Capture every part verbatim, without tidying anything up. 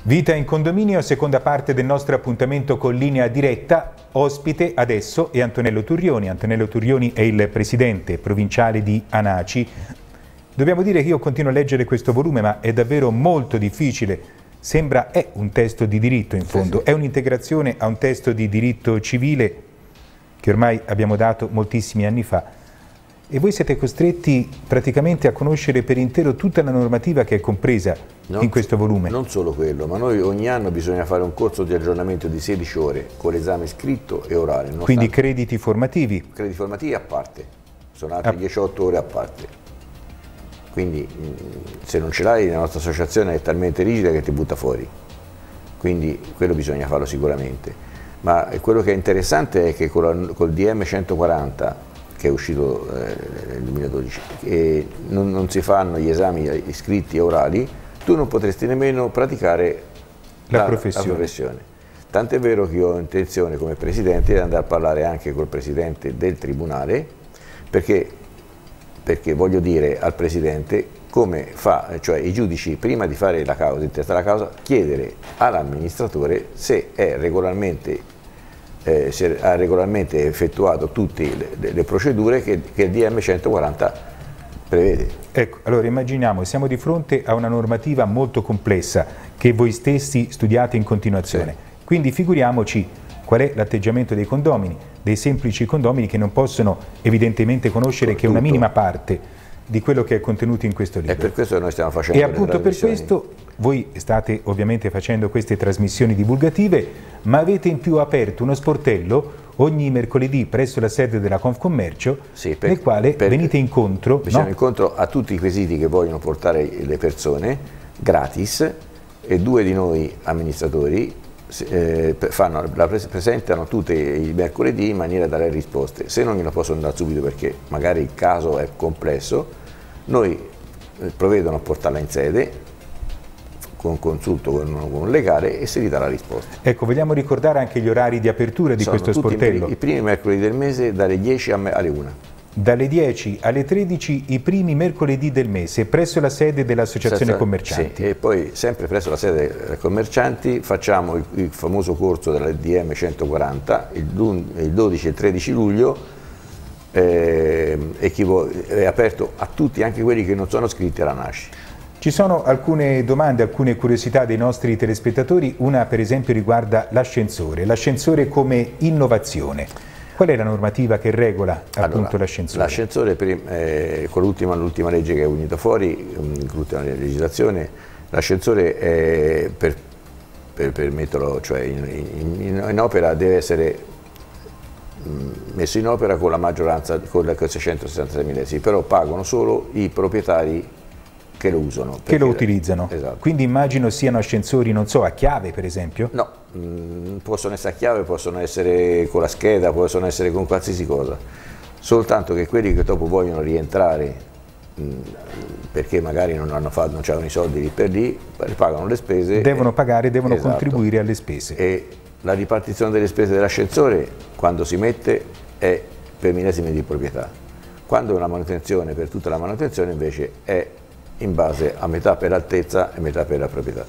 Vita in condominio, seconda parte del nostro appuntamento con Linea Diretta. Ospite adesso è Antonello Turrioni. Antonello Turrioni è il presidente provinciale di ANACI. Dobbiamo dire che io continuo a leggere questo volume, ma è davvero molto difficile. Sembra è un testo di diritto in fondo, sì, sì. È un'integrazione a un testo di diritto civile che ormai abbiamo dato moltissimi anni fa. E voi siete costretti praticamente a conoscere per intero tutta la normativa che è compresa non, in questo volume. Non solo quello, ma noi ogni anno bisogna fare un corso di aggiornamento di sedici ore con l'esame scritto e orale. Quindi crediti formativi? Crediti formativi a parte, sono altre diciotto ore a parte. Quindi se non ce l'hai la nostra associazione è talmente rigida che ti butta fuori. Quindi quello bisogna farlo sicuramente. Ma quello che è interessante è che col, col D M centoquaranta che è uscito eh, nel duemiladodici, e non, non si fanno gli esami scritti e orali, tu non potresti nemmeno praticare la, la, professione. la professione. Tant'è vero che io ho intenzione come Presidente di andare a parlare anche col Presidente del Tribunale, perché, perché voglio dire al Presidente come fa, cioè i giudici prima di fare la causa, di testare la causa, chiedere all'amministratore se è regolarmente Eh, si ha regolarmente effettuato tutte le, le procedure che, che il D M centoquaranta prevede. Ecco, allora immaginiamo, siamo di fronte a una normativa molto complessa che voi stessi studiate in continuazione, sì. Quindi figuriamoci qual è l'atteggiamento dei condomini, dei semplici condomini che non possono evidentemente conoscere Con che tutto. una minima parte di quello che è contenuto in questo libro. E per questo noi stiamo facendo E appunto per questo voi state ovviamente facendo queste trasmissioni divulgative, ma avete in più aperto uno sportello ogni mercoledì presso la sede della Confcommercio, sì, per, nel quale per, venite incontro, no? incontro a tutti i quesiti che vogliono portare le persone gratis, e due di noi amministratori eh, fanno, la presentano tutti i mercoledì in maniera da dare risposte. Se non glielo possono dare subito perché magari il caso è complesso, noi provvedono a portarla in sede con consulto con un legale e si ridà la risposta. Ecco, vogliamo ricordare anche gli orari di apertura di Sono questo sportello? I primi mercoledì del mese dalle dieci alle una. Dalle dieci alle tredici i primi mercoledì del mese presso la sede dell'Associazione Commercianti. Sì, e poi sempre presso la sede dei commercianti facciamo il, il famoso corso della D M centoquaranta il, il dodici e il tredici luglio, eh, e chi vuole, è aperto a tutti, anche quelli che non sono iscritti alla ANACI. Ci sono alcune domande, alcune curiosità dei nostri telespettatori. Una per esempio riguarda l'ascensore, l'ascensore come innovazione. Qual è la normativa che regola appunto allora, l'ascensore? L'ascensore, eh, con l'ultima legge che è venuta fuori, l'ultima legislazione, l'ascensore è per, per, per metterlo cioè in, in, in opera deve essere messo in opera con la maggioranza, con le seicentosessantasei millesimi, però pagano solo i proprietari che lo usano. Che lo utilizzano. Esatto. Quindi immagino siano ascensori, non so, a chiave per esempio? No, mh, possono essere a chiave, possono essere con la scheda, possono essere con qualsiasi cosa, soltanto che quelli che dopo vogliono rientrare mh, perché magari non hanno fatto, non c'erano i soldi lì per lì, pagano le spese. Devono e, pagare, devono esatto. contribuire alle spese. E la ripartizione delle spese dell'ascensore, quando si mette, è per millesimi di proprietà. Quando è una manutenzione, per tutta la manutenzione invece è in base a metà per altezza e metà per la proprietà.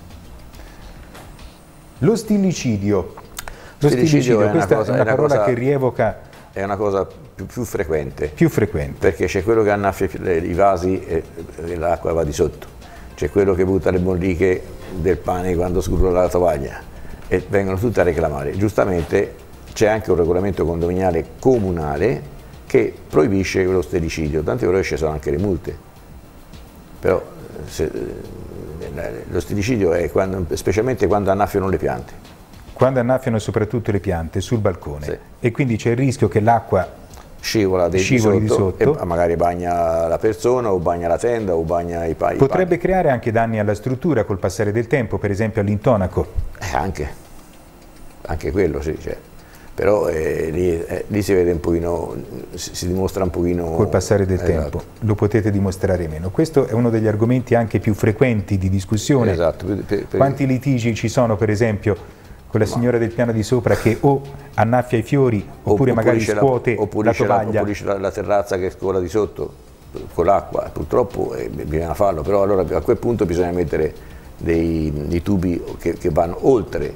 Lo stillicidio. Lo stillicidio, stillicidio è una, questa cosa, è una è una parola cosa, che rievoca... È una cosa più, più frequente. Più frequente. Perché c'è quello che annaffia i vasi e, e l'acqua va di sotto. C'è quello che butta le molliche del pane quando scurra la tovaglia. E vengono tutti a reclamare. Giustamente c'è anche un regolamento condominiale comunale che proibisce lo stillicidio, tant'è vero che ci sono anche le multe. Però se, lo stillicidio è quando, specialmente quando annaffiano le piante. Quando annaffiano soprattutto le piante sul balcone, sì. E quindi c'è il rischio che l'acqua scivola di sotto, di sotto e magari bagna la persona o bagna la tenda o bagna i pai. Potrebbe creare anche danni alla struttura col passare del tempo, per esempio all'intonaco. Eh, anche, anche quello sì, cioè. Però eh, lì, eh, lì si vede un pochino, si, si dimostra un pochino... Col passare del esatto. tempo, lo potete dimostrare meno. Questo è uno degli argomenti anche più frequenti di discussione. Esatto. Per, per, Quanti litigi ci sono per esempio con la signora del piano di sopra che o annaffia i fiori oppure magari scuote la, la tovaglia. O pulisce la, la terrazza che scola di sotto con l'acqua, purtroppo eh, bisogna farlo, però allora a quel punto bisogna mettere dei, dei tubi che, che vanno oltre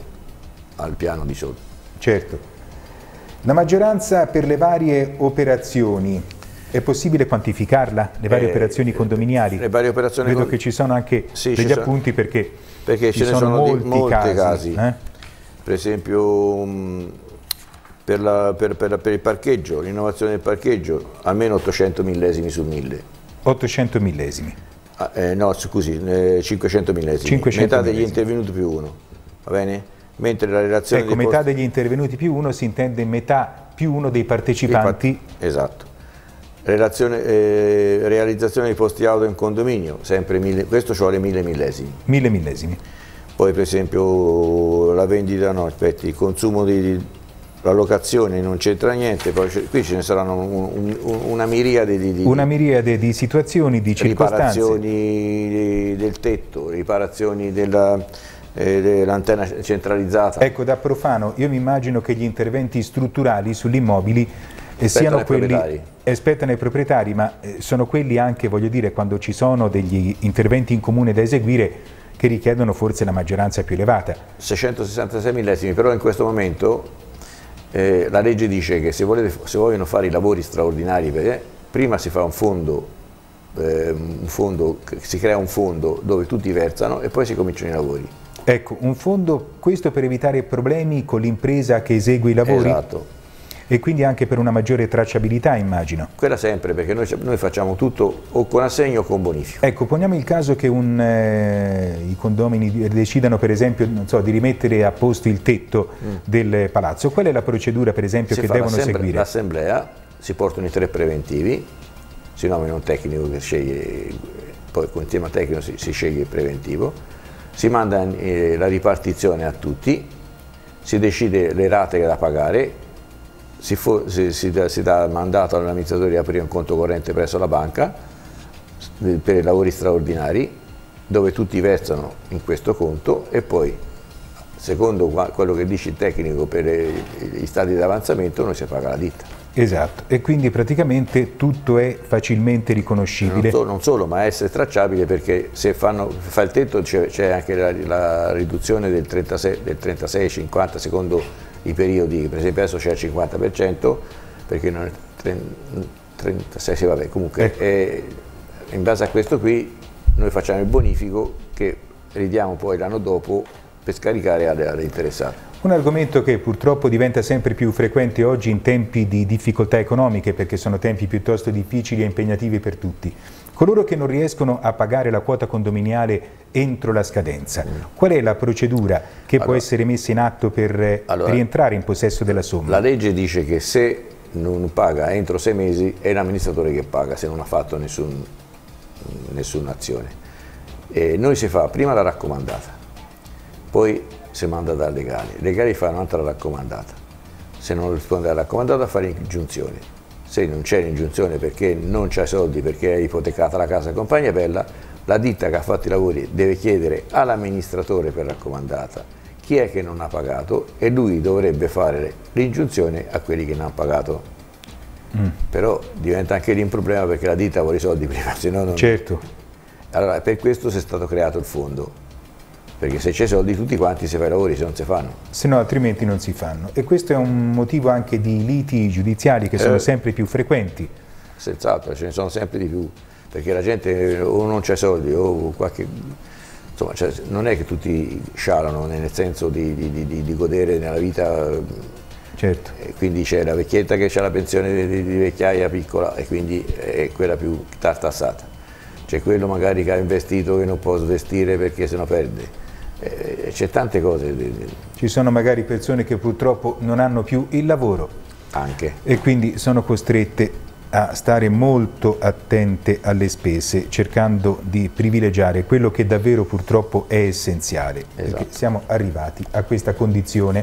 al piano di sotto. Certo. La maggioranza per le varie operazioni, è possibile quantificarla? Le varie eh, operazioni condominiali? Le varie operazioni Vedo con... che ci sono anche sì, degli appunti sono... perché, perché ci ce ne sono, sono molti molti casi. casi. Eh? Per esempio mh, per, la, per, per, per il parcheggio, l'innovazione del parcheggio, almeno ottocento millesimi su mille. ottocento millesimi? Ah, eh, no, scusi, eh, cinquecento millesimi. cinquecento metà degli millesimi. intervenuti più uno, va bene? Mentre la relazione ecco, dei metà posti... degli intervenuti più uno si intende metà più uno dei partecipanti. Esatto. Relazione, eh, realizzazione dei posti auto in condominio, sempre mille, questo ci vuole mille millesimi. Mille millesimi. Poi per esempio la vendita, no, aspetti, il consumo di, di la locazione non c'entra niente, poi qui ce ne saranno un, un, una miriade di, di, una miriade di situazioni, di circostanze. Riparazioni del tetto, riparazioni della... dell'antenna centralizzata. Ecco, da profano io mi immagino che gli interventi strutturali sugli immobili eh, siano quelli, aspettano ai proprietari, ma eh, sono quelli anche, voglio dire, quando ci sono degli interventi in comune da eseguire che richiedono forse la maggioranza più elevata. seicentosessantasei millesimi, però in questo momento eh, la legge dice che se, volete, se vogliono fare i lavori straordinari, perché prima si fa un fondo, eh, un fondo, si crea un fondo dove tutti versano e poi si cominciano i lavori. Ecco, un fondo, questo per evitare problemi con l'impresa che esegue i lavori? Esatto. E quindi anche per una maggiore tracciabilità, immagino? Quella sempre, perché noi, noi facciamo tutto o con assegno o con bonifico. Ecco, poniamo il caso che un, eh, i condomini decidano per esempio, non so, di rimettere a posto il tetto mm. del palazzo. Qual è la procedura per esempio si che devono seguire? L'assemblea, si portano i tre preventivi, si nomina un tecnico che sceglie, poi con il tema tecnico si, si sceglie il preventivo, si manda eh, la ripartizione a tutti, si decide le rate da pagare, si, fo, si, si, dà, si dà mandato all'amministratore di aprire un conto corrente presso la banca per i lavori straordinari, dove tutti versano in questo conto e poi, secondo quello che dice il tecnico per gli stati di avanzamento, noi si paga la ditta. Esatto, e quindi praticamente tutto è facilmente riconoscibile. Non solo, non solo ma è essere tracciabile, perché se fanno, fa il tetto c'è anche la, la riduzione del trentasei cinquanta secondo i periodi, per esempio adesso c'è il cinquanta per cento, perché non è trentasei, sì, vabbè, comunque ecco. è, in base a questo qui noi facciamo il bonifico che ridiamo poi l'anno dopo per scaricare alle, alle interessate. Un argomento che purtroppo diventa sempre più frequente oggi in tempi di difficoltà economiche, perché sono tempi piuttosto difficili e impegnativi per tutti. Coloro che non riescono a pagare la quota condominiale entro la scadenza, mm. qual è la procedura che allora, può essere messa in atto per allora, rientrare in possesso della somma? La legge dice che se non paga entro sei mesi è l'amministratore che paga, se non ha fatto nessun, nessuna azione. E noi si fa prima la raccomandata, poi si manda dal legale, i legali fanno un'altra raccomandata, se non risponde alla raccomandata fare ingiunzione, se non c'è l'ingiunzione perché non c'è soldi, perché è ipotecata la casa e compagnia bella, la ditta che ha fatto i lavori deve chiedere all'amministratore per raccomandata chi è che non ha pagato e lui dovrebbe fare l'ingiunzione a quelli che non hanno pagato. Mm. Però diventa anche lì un problema perché la ditta vuole i soldi prima, se no non... Certo. Allora per questo si è stato creato il fondo. Perché se c'è soldi tutti quanti si fa i lavori, se non si fanno. Se no altrimenti non si fanno. E questo è un motivo anche di liti giudiziali che sono eh, sempre più frequenti. Senz'altro, ce ne sono sempre di più, perché la gente o non c'è soldi o qualche... Insomma, cioè, non è che tutti scialano nel senso di, di, di, di godere nella vita. Certo. E quindi c'è la vecchietta che ha la pensione di, di vecchiaia piccola e quindi è quella più tartassata. C'è quello magari che ha investito che non può svestire perché se no perde. C'è tante cose. Ci sono magari persone che purtroppo non hanno più il lavoro. Anche. E quindi sono costrette a stare molto attente alle spese, cercando di privilegiare quello che davvero purtroppo è essenziale. Esatto. Perché siamo arrivati a questa condizione.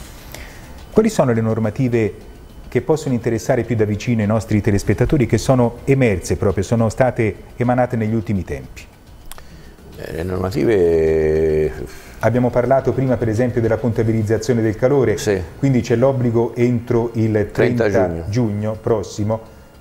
Quali sono le normative che possono interessare più da vicino i nostri telespettatori, che sono emerse proprio, sono state emanate negli ultimi tempi? Le normative... Abbiamo parlato prima per esempio della contabilizzazione del calore, sì. Quindi c'è l'obbligo entro il trenta, trenta giugno. giugno prossimo,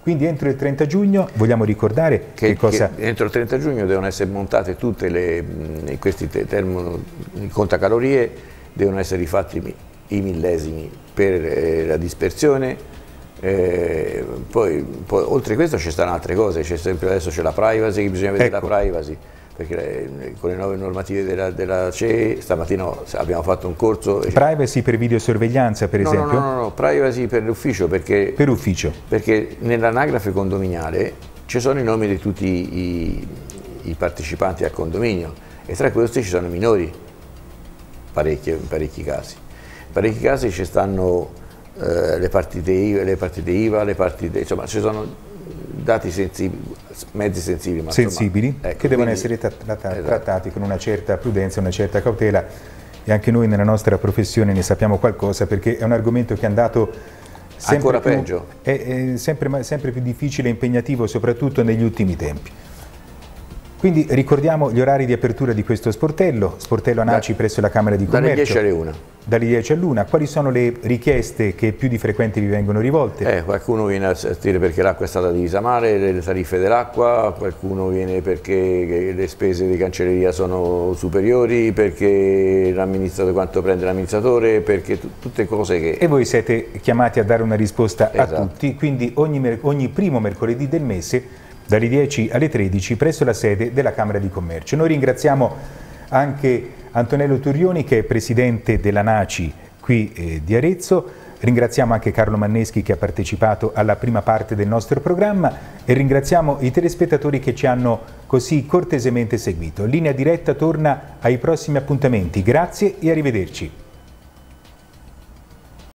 Quindi entro il trenta giugno vogliamo ricordare che, che cosa... Che entro il trenta giugno devono essere montate tutte le, questi termo, i contacalorie, devono essere rifatti i millesimi per eh, la dispersione, eh, poi, poi oltre a questo ci stanno altre cose, c'è sempre adesso c'è la privacy, bisogna vedere ecco. la privacy, perché le, con le nuove normative della, della C E stamattina abbiamo fatto un corso. Privacy per videosorveglianza per no, esempio? No, no, no, privacy per l'ufficio, perché, per ufficio. Perché nell'anagrafe condominiale ci sono i nomi di tutti i, i partecipanti al condominio e tra questi ci sono minori, parecchi, in parecchi casi. In parecchi casi ci stanno eh, le partite I V A, le partite I V A, le partite, insomma ci sono dati sensibili, mezzi sensibili, ma sensibili insomma, ecco, che devono quindi, essere trattati, esatto. trattati con una certa prudenza, una certa cautela, e anche noi nella nostra professione ne sappiamo qualcosa, perché è un argomento che è andato sempre ancora più, peggio, è, è sempre, sempre più difficile e impegnativo, soprattutto negli ultimi tempi. Quindi ricordiamo gli orari di apertura di questo sportello, sportello ANACI da, presso la Camera di Commercio. Dalle dieci alle una. Dalle dieci all'una. Quali sono le richieste che più di frequente vi vengono rivolte? Eh, qualcuno viene a dire perché l'acqua è stata divisa male, le tariffe dell'acqua, qualcuno viene perché le spese di cancelleria sono superiori, perché l'amministratore quanto prende l'amministratore, perché tutte cose che... E voi siete chiamati a dare una risposta esatto. a tutti, quindi ogni, ogni primo mercoledì del mese dalle dieci alle tredici presso la sede della Camera di Commercio. Noi ringraziamo anche Antonello Turrioni, che è presidente dell'ANACI qui eh, di Arezzo, ringraziamo anche Carlo Manneschi che ha partecipato alla prima parte del nostro programma e ringraziamo i telespettatori che ci hanno così cortesemente seguito. Linea Diretta torna ai prossimi appuntamenti, grazie e arrivederci.